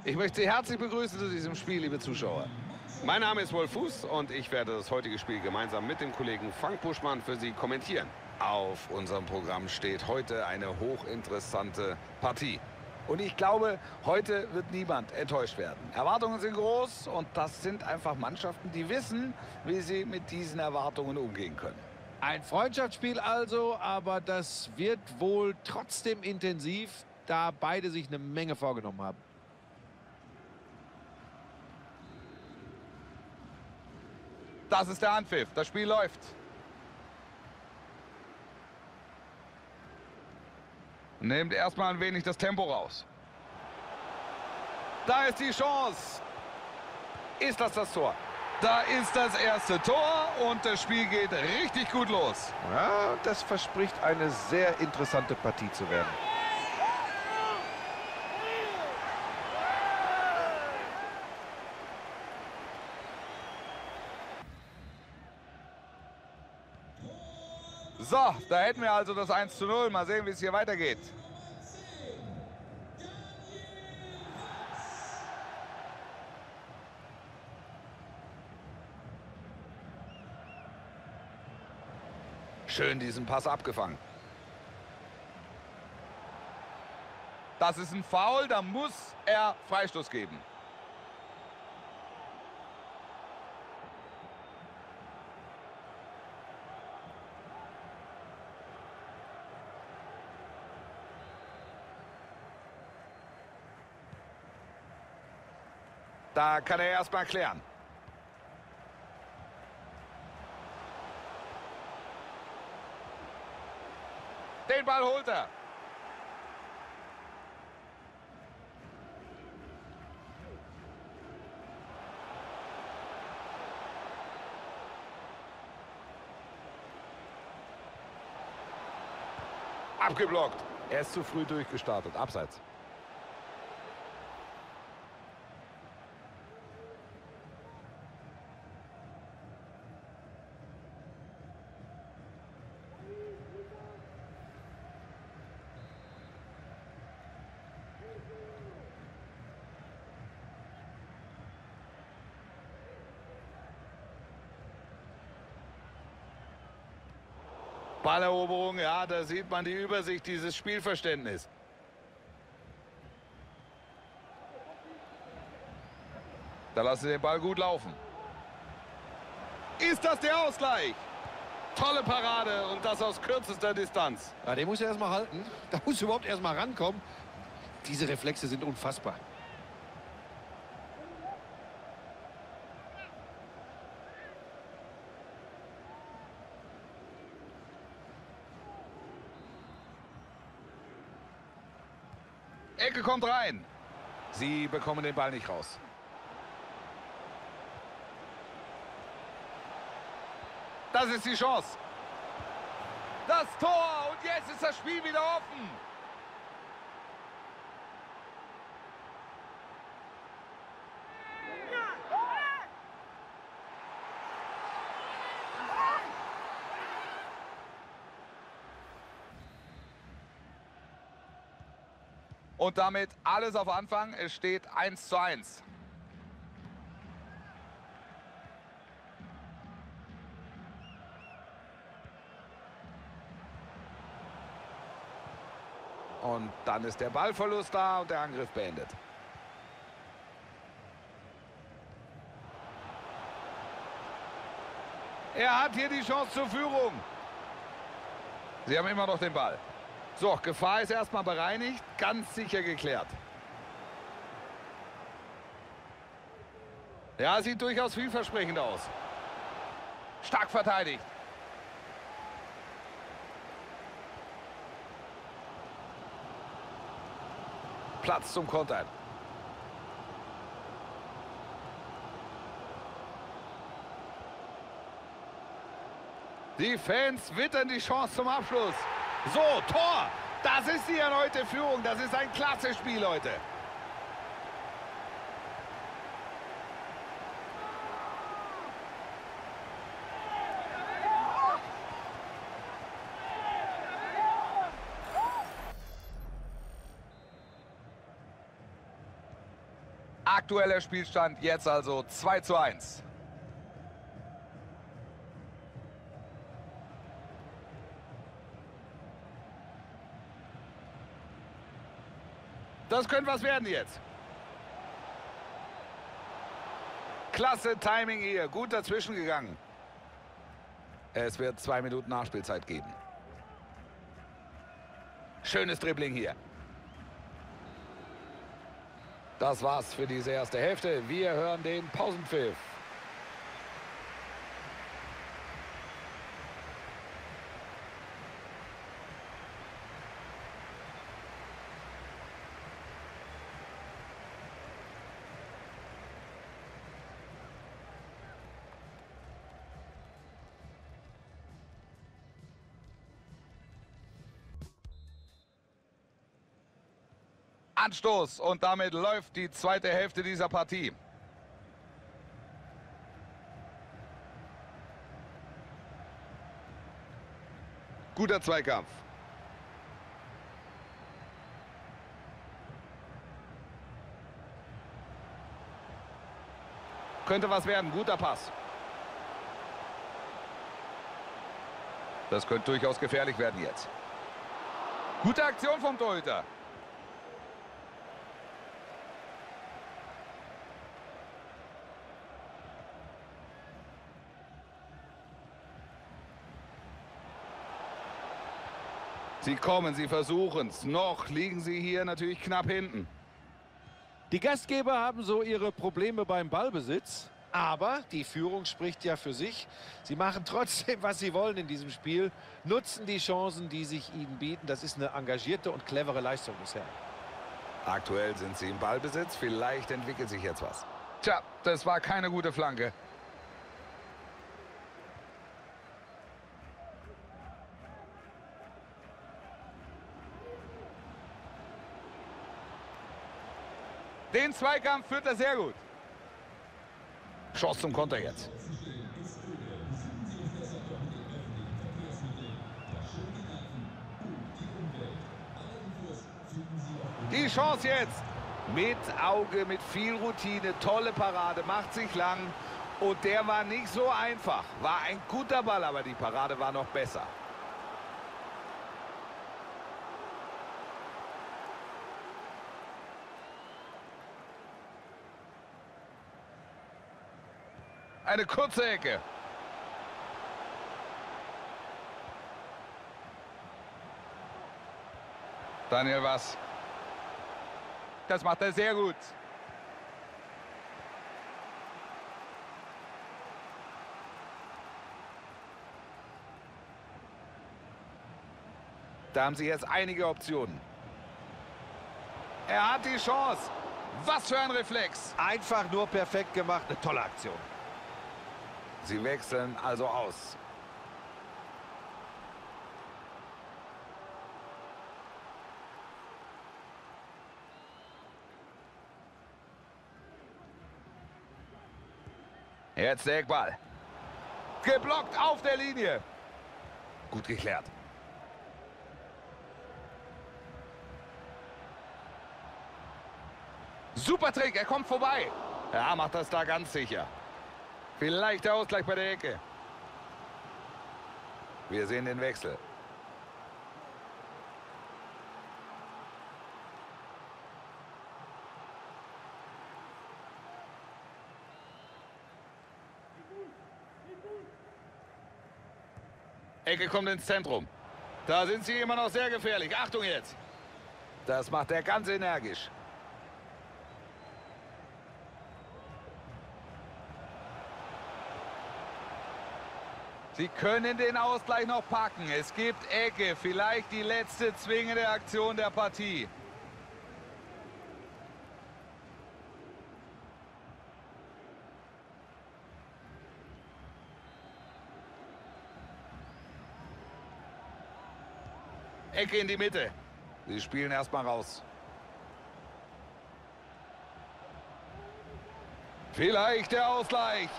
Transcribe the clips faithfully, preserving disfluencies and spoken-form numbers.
Ich möchte Sie herzlich begrüßen zu diesem Spiel, liebe Zuschauer. Mein Name ist Wolf Fuß und ich werde das heutige Spiel gemeinsam mit dem Kollegen Frank Buschmann für Sie kommentieren. Auf unserem Programm steht heute eine hochinteressante Partie. Und ich glaube, heute wird niemand enttäuscht werden. Erwartungen sind groß und das sind einfach Mannschaften, die wissen, wie sie mit diesen Erwartungen umgehen können. Ein Freundschaftsspiel also, aber das wird wohl trotzdem intensiv, da beide sich eine Menge vorgenommen haben. Das ist der Anpfiff. Das Spiel läuft. Nehmt erstmal ein wenig das Tempo raus. Da ist die Chance. Ist das das Tor? Da ist das erste Tor und das Spiel geht richtig gut los. Ja, das verspricht eine sehr interessante Partie zu werden. So, da hätten wir also das eins zu null. Mal sehen, wie es hier weitergeht. Schön diesen Pass abgefangen. Das ist ein Foul, da muss er Freistoß geben. Da kann er erst mal klären. Den Ball holt er. Abgeblockt. Er ist zu früh durchgestartet. Abseits. Balleroberung, ja, da sieht man die Übersicht, dieses Spielverständnis. Da lassen sie den Ball gut laufen. Ist das der Ausgleich? Tolle Parade und das aus kürzester Distanz. Ja, den muss er erstmal halten. Da muss er überhaupt erstmal rankommen. Diese Reflexe sind unfassbar. Ecke kommt rein. Sie bekommen den Ball nicht raus. Das ist die Chance. Das Tor und jetzt ist das Spiel wieder offen. Und damit alles auf Anfang. Es steht eins zu eins. Und dann ist der Ballverlust da und der Angriff beendet. Er hat hier die Chance zur Führung. Sie haben immer noch den Ball. So, Gefahr ist erstmal bereinigt, ganz sicher geklärt. Ja, sieht durchaus vielversprechend aus. Stark verteidigt. Platz zum Kontern. Die Fans wittern die Chance zum Abschluss. So, Tor! Das ist die erneute Führung. Das ist ein klasse Spiel heute. Aktueller Spielstand jetzt also zwei zu eins. Das könnte was werden jetzt. Klasse Timing hier. Gut dazwischen gegangen. Es wird zwei Minuten Nachspielzeit geben. Schönes Dribbling hier. Das war's für diese erste Hälfte. Wir hören den Pausenpfiff. Anstoß und damit läuft die zweite Hälfte dieser Partie. Guter Zweikampf. Könnte was werden. Guter Pass. Das könnte durchaus gefährlich werden jetzt. Gute Aktion vom Torhüter. Sie kommen, sie versuchen es. Noch liegen sie hier natürlich knapp hinten. Die Gastgeber haben so ihre Probleme beim Ballbesitz. Aber die Führung spricht ja für sich. Sie machen trotzdem, was sie wollen in diesem Spiel. Nutzen die Chancen, die sich ihnen bieten. Das ist eine engagierte und clevere Leistung bisher. Aktuell sind sie im Ballbesitz. Vielleicht entwickelt sich jetzt was. Tja, das war keine gute Flanke. Den Zweikampf führt er sehr gut. Chance zum Konter jetzt. Die Chance jetzt. Mit Auge, mit viel Routine. Tolle Parade, macht sich lang. Und der war nicht so einfach. War ein guter Ball, aber die Parade war noch besser. Eine kurze Ecke. Daniel Was. Das macht er sehr gut. Da haben sie jetzt einige Optionen. Er hat die Chance. Was für ein Reflex. Einfach nur perfekt gemacht. Eine tolle Aktion. Sie wechseln also aus. Jetzt der Eckball. Geblockt auf der Linie. Gut geklärt. Super Trick, er kommt vorbei. Ja, macht das da ganz sicher. Vielleicht der Ausgleich bei der Ecke. Wir sehen den Wechsel. Ecke kommt ins Zentrum. Da sind sie immer noch sehr gefährlich. Achtung jetzt. Das macht er ganz energisch. Sie können den Ausgleich noch packen. Es gibt Ecke. Vielleicht die letzte zwingende Aktion der Partie. Ecke in die Mitte. Sie spielen erstmal raus. Vielleicht der Ausgleich.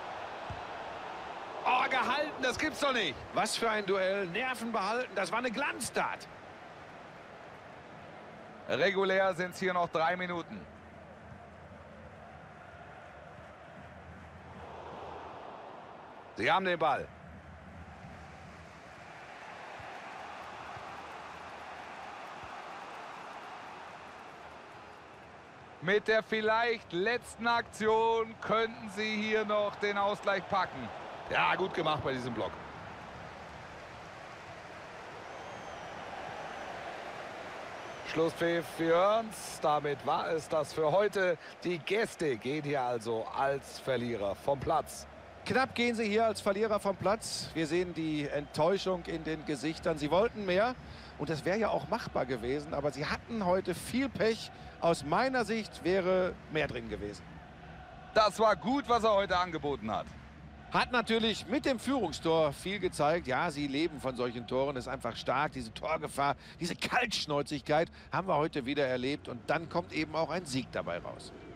Oh, gehalten, das gibt's doch nicht. Was für ein Duell. Nerven behalten. Das war eine Glanztat. Regulär sind es hier noch drei Minuten. Sie haben den Ball. Mit der vielleicht letzten Aktion könnten sie hier noch den Ausgleich packen. Ja, gut gemacht bei diesem Block. Schlusspfiff, wir hören's. Damit war es das für heute. Die Gäste gehen hier also als Verlierer vom Platz. Knapp gehen sie hier als Verlierer vom Platz. Wir sehen die Enttäuschung in den Gesichtern. Sie wollten mehr und das wäre ja auch machbar gewesen, aber sie hatten heute viel Pech. Aus meiner Sicht wäre mehr drin gewesen. Das war gut, was er heute angeboten hat. Hat natürlich mit dem Führungstor viel gezeigt. Ja, sie leben von solchen Toren, ist einfach stark. Diese Torgefahr, diese Kaltschnäuzigkeit haben wir heute wieder erlebt. Und dann kommt eben auch ein Sieg dabei raus.